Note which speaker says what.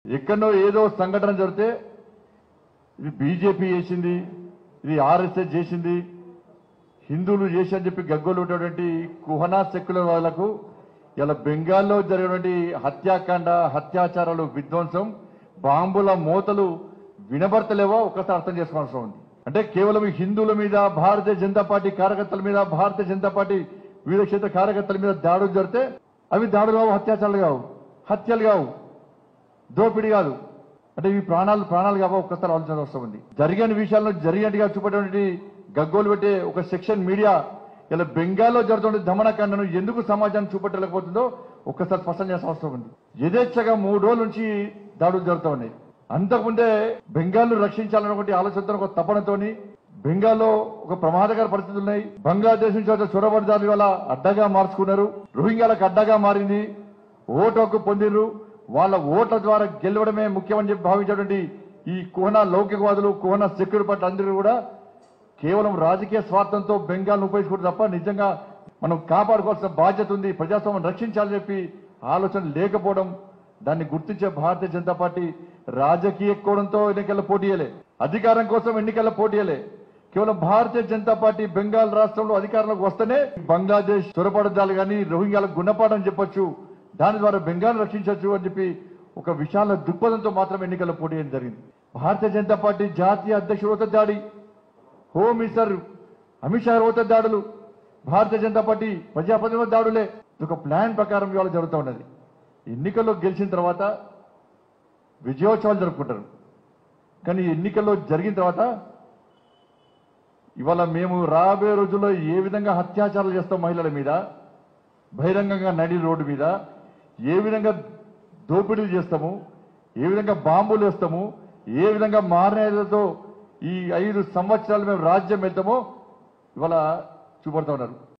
Speaker 1: ఎక్కడో ఏదో సంఘటన జరిగితే ఇది బీజేపీ చేసింది, ఇది ఆర్ఎస్ఎస్ చేసింది, హిందువులు చేసి అని చెప్పి గగ్గోలు ఉన్నటువంటి కుహనా సెక్యులర్ వాళ్లకు ఇలా బెంగాల్లో జరిగినటువంటి హత్యాకాండ, అత్యాచారాలు, విధ్వంసం, బాంబుల మోతలు వినబడతలేవో ఒక్కసారి అర్థం చేసుకోవాల్సి ఉంది. అంటే కేవలం హిందువుల మీద, భారతీయ జనతా పార్టీ కార్యకర్తల మీద, భారతీయ జనతా పార్టీ వివిధ క్షేత్ర కార్యకర్తల మీద దాడులు జరిగితే అవి దాడులు కావు, అత్యాచారాలు కావు, హత్యలు కావు, దోపిడీ కాదు. అంటే ఇవి ప్రాణాలు కావో ఒక్కసారి ఆలోచన వస్తూ ఉంది. జరిగిన విషయాలను జరిగినట్టుగా చూపేటువంటి గగ్గోలు పెట్టే ఒక సెక్షన్ మీడియా ఇలా బెంగాల్లో జరుగుతున్న దమనకాండను ఎందుకు సమాజాన్ని చూపెట్టలేకపోతుందో ఒక్కసారి స్పష్టం చేసిన అవసరం ఉంది. యథేచ్ఛగా 3 రోజుల నుంచి దాడులు జరుగుతూ ఉన్నాయి. అంతకుముందే బెంగాల్ను రక్షించాలన్నటువంటి ఆలోచనతో, ఒక తపనతోని బెంగాల్లో ఒక ప్రమాదకర పరిస్థితులు ఉన్నాయి. బంగ్లాదేశ్ నుంచి వచ్చే చొరబడిదారులు వల్ల అడ్డగా మార్చుకున్నారు. రోహింగ్యాలకు అడ్డగా మారింది. ఓటు హక్కు పొందిరు. వాళ్ళ ఓట్ల ద్వారా గెలవడమే ముఖ్యమని చెప్పి భావించేటువంటి ఈ కుహనా లౌకికవాదులు, కుహనా సెక్యులర్ పార్టీ అందరూ కూడా కేవలం రాజకీయ స్వార్థంతో బెంగాల్ను ఉపయోగించుకుంటారు తప్ప నిజంగా మనం కాపాడుకోవాల్సిన బాధ్యత ఉంది, ప్రజాస్వామ్యం రక్షించాలని చెప్పి ఆలోచన లేకపోవడం, దాన్ని గుర్తించే భారతీయ జనతా పార్టీ రాజకీయ కోణంతో ఎన్నికల్లో పోటీయలే, అధికారం కోసం ఎన్నికల్లో పోటీయలే. కేవలం భారతీయ జనతా పార్టీ బెంగాల్ రాష్ట్రంలో అధికారంలోకి వస్తేనే బంగ్లాదేశ్ చొరబడదాలు కానీ రోహింగ్యాలకు గుణపాఠం చెప్పొచ్చు, దాని ద్వారా బెంగాల్ రక్షించవచ్చు అని చెప్పి ఒక విశాల దృక్పథంతో మాత్రం ఎన్నికల్లో పోటీ చేయడం జరిగింది. భారతీయ జనతా పార్టీ జాతీయ అధ్యక్షుడు దాడి, హోమ్ మినిస్టర్ అమిత్ షా దాడులు, భారతీయ జనతా పార్టీ ప్రజాప్రతినిధుల దాడులే ఒక ప్లాన్ ప్రకారం ఇవాళ జరుగుతూ ఉన్నది. ఎన్నికల్లో గెలిచిన తర్వాత విజయోత్సవాలు జరుపుకుంటారు. కానీ ఎన్నికల్లో జరిగిన తర్వాత ఇవాళ మేము రాబోయే రోజుల్లో ఏ విధంగా అత్యాచారాలు చేస్తాం, మహిళల మీద బహిరంగంగా నడి రోడ్డు మీద ఏ విధంగా దోపిడీలు చేస్తాము, ఏ విధంగా బాంబులు వేస్తాము, ఏ విధంగా మారణాయుధాలతో ఈ 5 సంవత్సరాలు మేము రాజ్యం వెళ్తామో ఇవాళ చూపడుతూ ఉన్నారు.